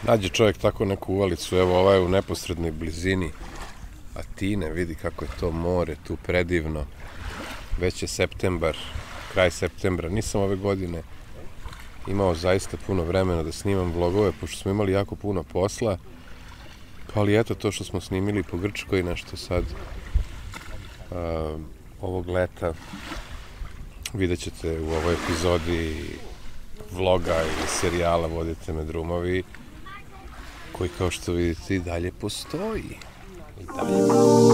Nađe čovjek tako neku uvalicu, evo ova je u neposrednoj blizini Atine, vidi kako je to more tu predivno. Već je septembar, kraj septembra, nisam ove godine imao zaista puno vremena da snimam vlogove, pošto smo imali jako puno posla, ali eto to što smo snimili po Grčkoj, nešto sad ovog leta vidjet ćete u ovoj epizodi vloga ili serijala Vodite me drumovi, koji kao što vidite i dalje postoji. I dalje.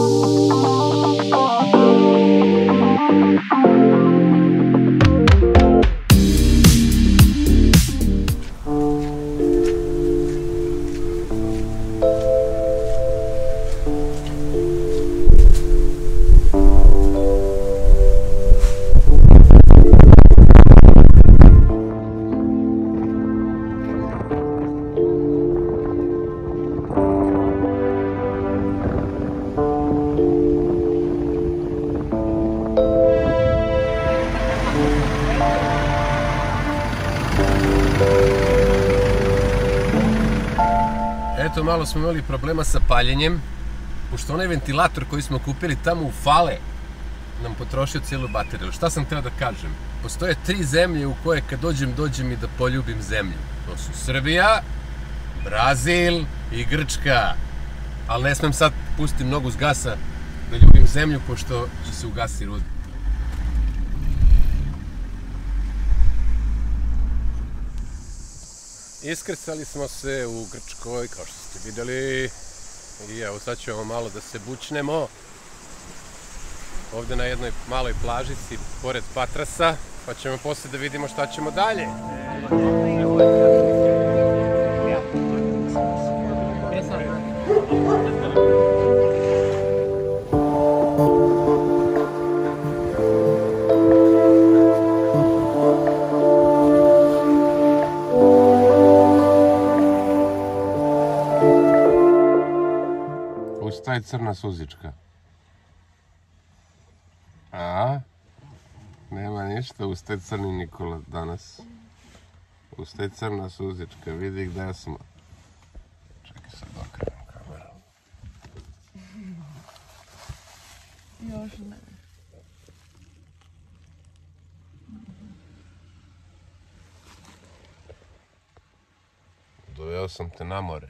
Eto, malo smo imali problema sa paljenjem, pošto onaj ventilator koji smo kupili tamo u Fale nam potrošio cijelu bateriju. Šta sam htio da kažem? Postoje 3 zemlje u koje kad dođem i da poljubim zemlju. To su Srbija, Brazil i Grčka. Ali ne smem sad pustiti nogu s gasa da ljubim zemlju, pošto će se ugasi rudi. Iskrcali smo se u Grčkoj, kao što ste vidjeli, i evo sad ćemo malo da se bučnemo ovdje na jednoj maloj plažici pored Patrasa, pa ćemo poslije da vidimo šta ćemo dalje. Ustaje crna suzička. A? Nema ništa, ustaje crni Nikola danas. Ustaje crna suzička, vidi gde smo. Čekaj sad okrenem kameru. Još ne. Doveo sam te na more.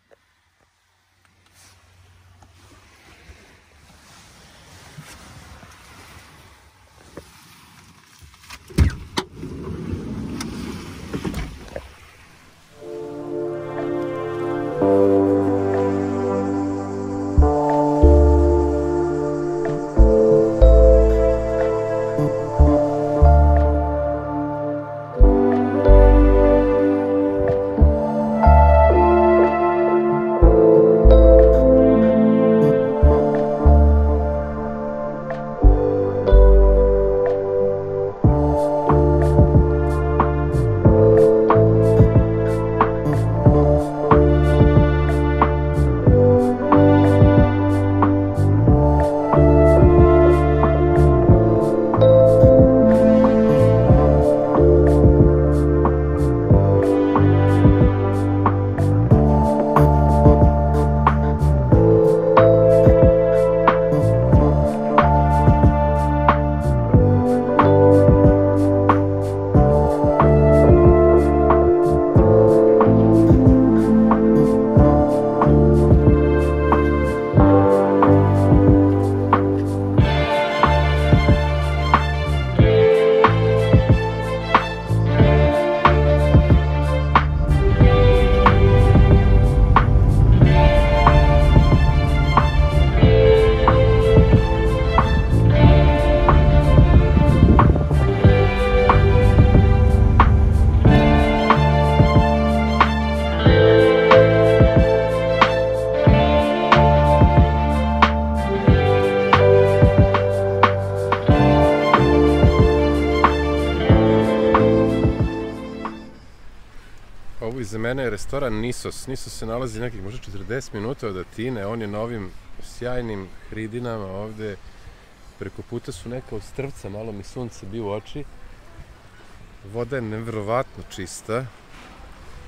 Ovo iza mene je restoran Nisos. Nisos se nalazi nekih možda 40 minuta od Atine. On je na ovim sjajnim hridinama ovde. Preko puta su neka ostrvca, malo mi sunce bi u oči. Voda je nevjerovatno čista.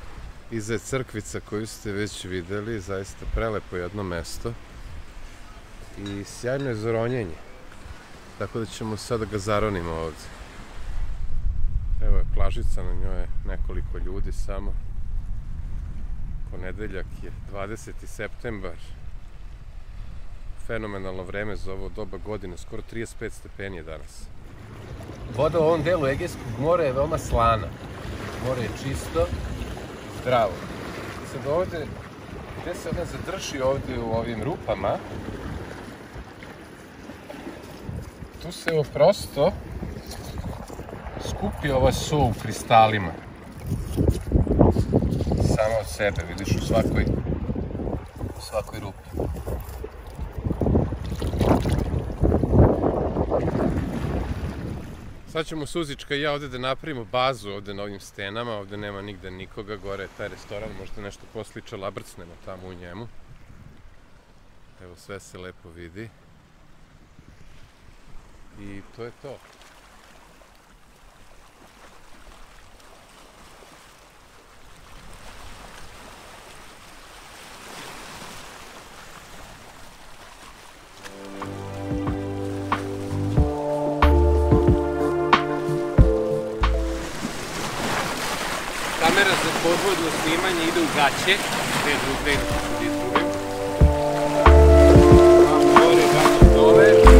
iza crkvica koju ste već videli, zaista prelepo jedno mesto i sjajno je zaronjenje, tako da ćemo sada ga zaronimo ovdje. Evo je plažica, na njoj je nekoliko ljudi samo. Ponedeljak je 20. septembar. Fenomenalno vreme za ovo doba godine, skoro 35 stepeni je danas. Voda u ovom delu Egejskog mora je veoma slana. More je čisto i zdravo. Sad ovdje, gdje se ona zadrži ovdje u ovim rupama, tu se prosto skupi ova so u kristalima. Sama od sebe, vidiš u svakoj rupi. Sad ćemo Suzička i ja ovdje da napravimo bazu ovdje na ovim stenama, ovdje nema nigde nikoga, gore je taj restoran, možda nešto posliča, labrcnemo tamo u njemu. Evo, sve se lepo vidi. I to je to. Kamera za podvodno snimanje ide u gaće, gde da se izgubim. Gore, gaće dole.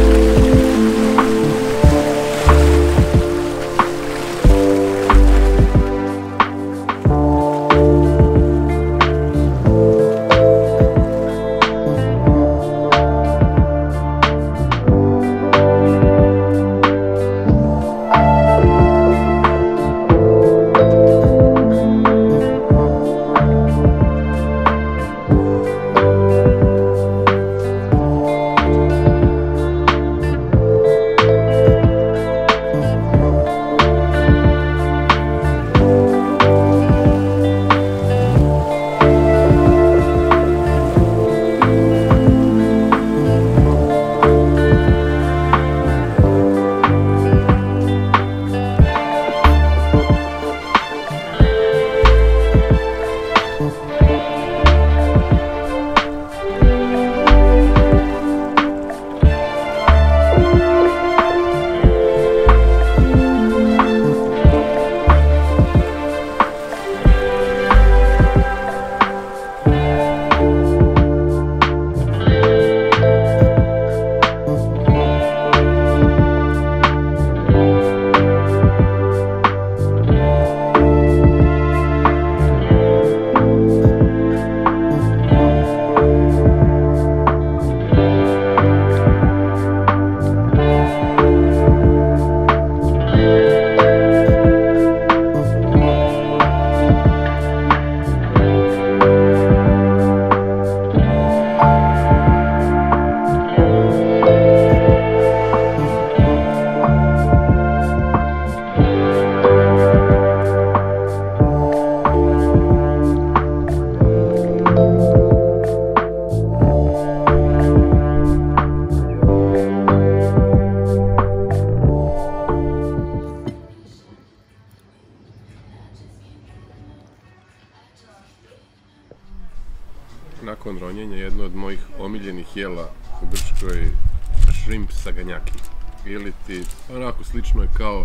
Nakon ronjenja jedno od mojih omiljenih jela u Grčkoj, shrimp saganjaki. Ili ti, onako slično je kao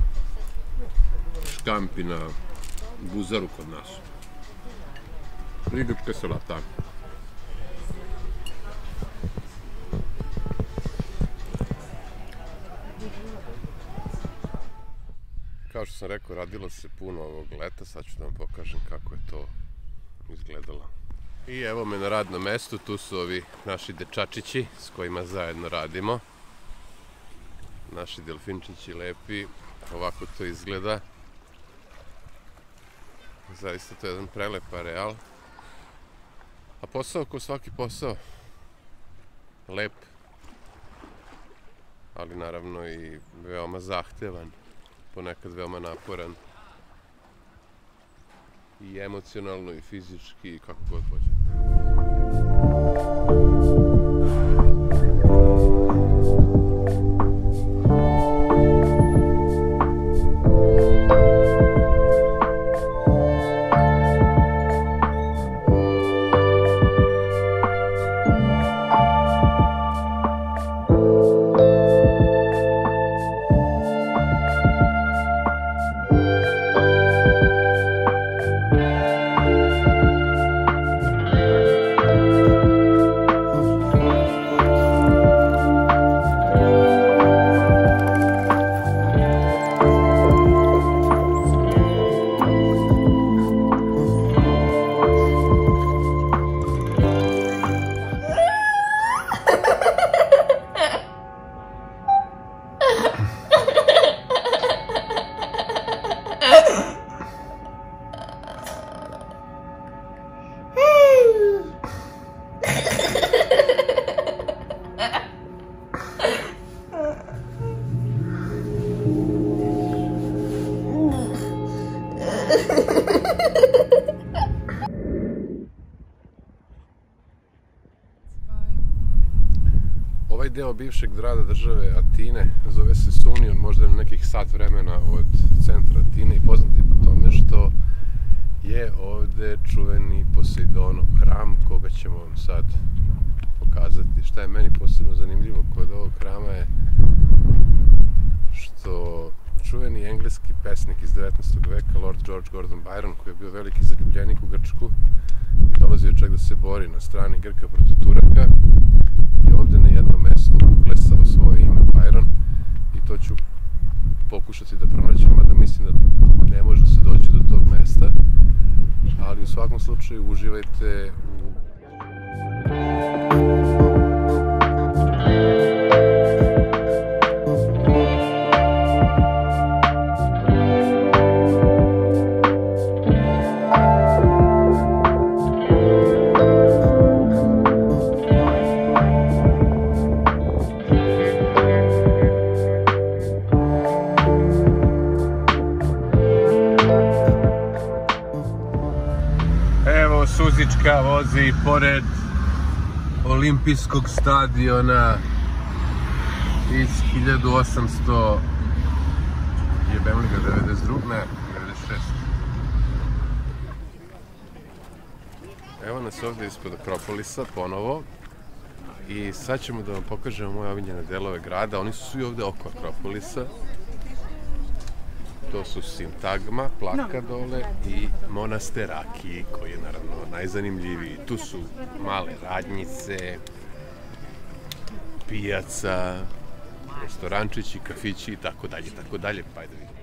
škampi na buzaru kod nas. I grčka salata. Kao što sam rekao, radilo se puno ovog leta, sad ću da vam pokažem kako je to izgledalo. I evo me na radnom mestu, tu su ovi naši dečačići s kojima zajedno radimo. Naši delfinčići lepi, ovako to izgleda. Zaista to je jedan prelep areal. A posao ko svaki posao, lep, ali naravno i veoma zahtevan, ponekad veoma naporan. I emocionalno i fizički i kako god hoćete. deo bivšeg grada države Atine, zove se Sunion, možda na nekih sat vremena od centra Atine i poznat je po tome što je ovde čuveni Poseidonov hram, koga ćemo vam sad pokazati. Šta je meni posebno zanimljivo kod ovog hrama je što čuveni engleski pesnik iz 19. veka, Lord George Gordon Byron, koji je bio veliki zaljubljenik u Grčku i dolazio čak da se bori na strani Grka protiv Turaka, je ovde na jednom mestu uklesao svoje ime Byron i to ću pokušati da pronađem, mada mislim da ne može da se doći do tog mesta, ali u svakom slučaju uživajte u... Suzička vozi pored olimpijskog stadiona iz 1800 jebem li ga 92, ne, 96. Evo nas ovdje ispod Akropolisa ponovo i sad ćemo da vam pokažemo moje omiljene delove grada. Oni su svi ovdje oko Akropolisa. To su Sintagma, Plaka dole i Monasteraki, koji je naravno najzanimljiviji. Tu su male radnjice, pijaca, restorančići, kafići i tako dalje, tako dalje. Pa ajde vidimo.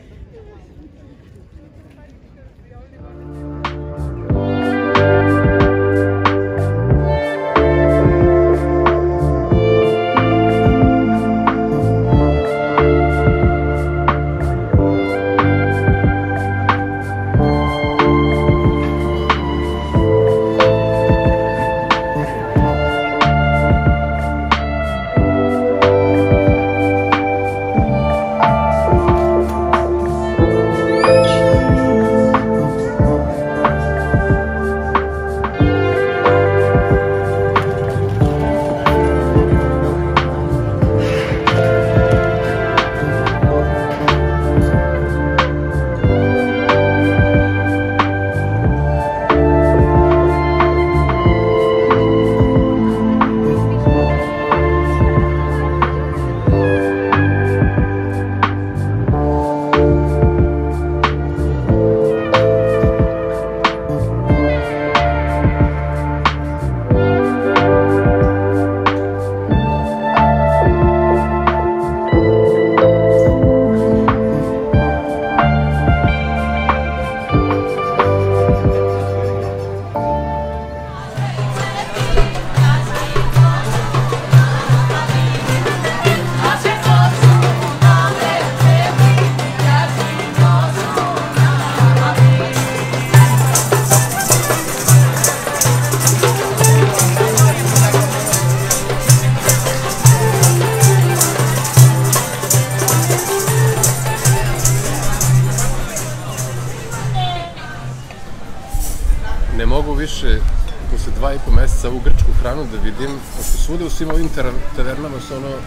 Ne mogu više posle 2,5 meseca ovu grčku hranu da vidim, pošto svuda u svim ovim tavernama su ono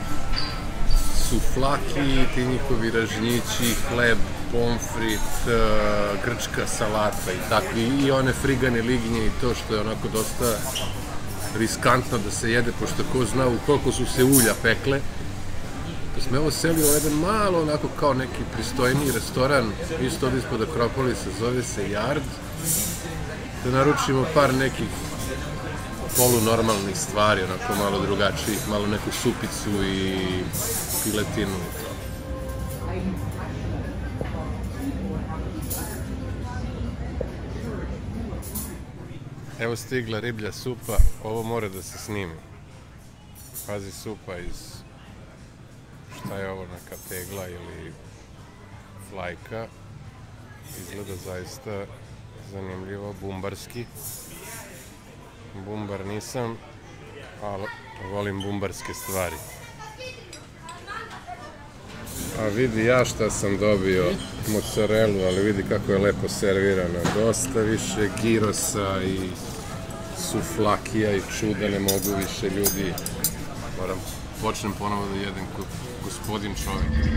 suflaki, ti njihovi ražnjići, hleb, pomfrit, grčka salata i tako, i one frigane liginje i to što je onako dosta riskantno da se jede, pošto ko zna u koliko su se ulja pekle. Pa smo evo seli u jedan malo onako kao neki pristojniji restoran, isto ovdje ispod Akropolisa, zove se Yard, da naručimo par nekih polunormalnih stvari, onako malo drugačijih, malo neku supicu i piletinu. Evo stigla riblja supa, ovo mora da se snimi. Pazi, supa iz, šta je ovo, neka tegla ili flajka. Izgleda zaista zanimljivo, bumbarski. Bumbar nisam, ali volim bumbarske stvari. A vidi ja šta sam dobio, mozzarelu, ali vidi kako je lepo servirana. Dosta više girosa i suflakija i čuda, ne mogu više ljudi. Moram počnem ponovo da jedem kod gospodin čovjek.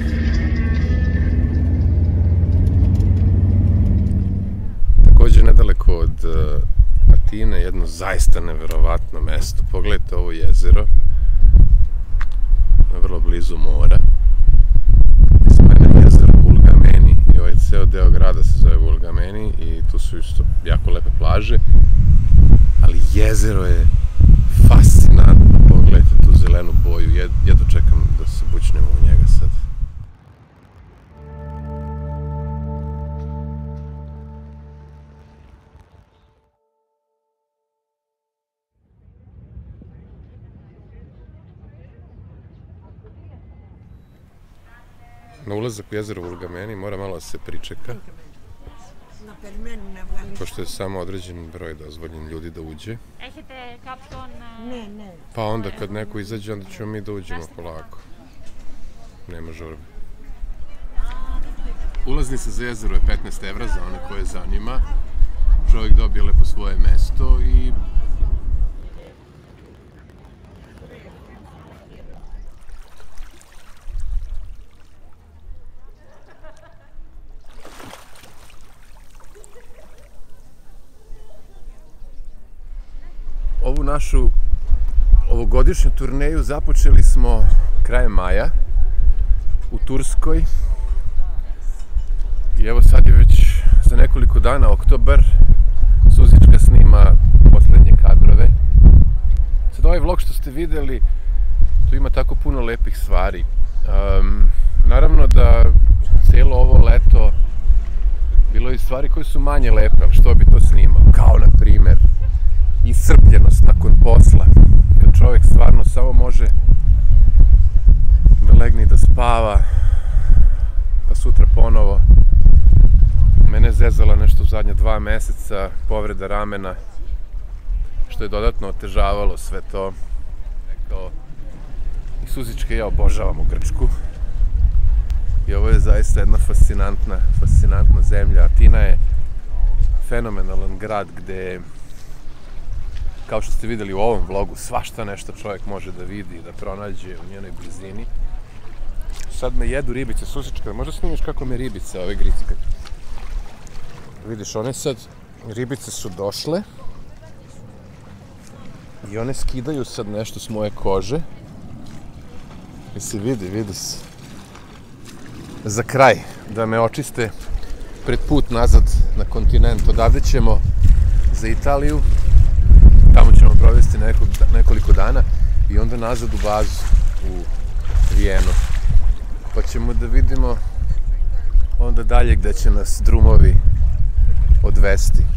Također nedaleko od Atine, jedno zaista neverovatno mesto. Pogledajte ovo jezero, vrlo blizu mora. Izgleda jezero Vulgameni i ovaj ceo deo grada se zove Vulgameni i tu su isto jako lepe plaže, ali jezero je fascinantno. Pogledajte tu zelenu boju, jedva čekam da se bućnemo u njega sad. Na ulazak u jezero Vulgameni mora malo da se pričeka, pošto je samo određen broj dozvoljen ljudi da uđe. Pa onda kad neko izađe, onda ćemo mi da uđemo polako. Nema žurbe. Ulaznica za jezero je 15 evra za one koje zanima. Čovjek dobije lepo svoje mesto i ovu našu ovogodišnju turneju započeli smo krajem maja u Turskoj i evo sad je već za nekoliko dana oktobar. Suzička snima posljednje kadrove. Sad ovaj vlog što ste vidjeli, tu ima tako puno lepih stvari. Naravno da cijelo ovo leto bilo je stvari koje su manje lepe, ali što bi to snimao? Kao na primjer iscrpljenost nakon posla, kad čovjek stvarno samo može da legne i da spava, pa sutra ponovo. Mene je zezala nešto u zadnje 2 mjeseca, povreda ramena, što je dodatno otežavalo sve to. I Suzičke ja obožavamo Grčku. I ovo je zaista jedna fascinantna zemlja. Atina je fenomenalan grad gde, kao što ste vidjeli u ovom vlogu, svašta nešto čovjek može da vidi i da pronađe u njenoj blizini. Sad me jedu ribice Suzičke, možda snimiš kako me ribice ove grickaju. Vidiš, one sad, ribice su došle i one skidaju sad nešto s moje kože. I se vidi se. Za kraj, da me očiste pred put nazad na kontinent. Odavde ćemo za Italiju, tamo ćemo provesti nekoliko dana i onda nazad u bazu u Vijenu. Pa ćemo da vidimo onda dalje gde će nas drumovi odvesti.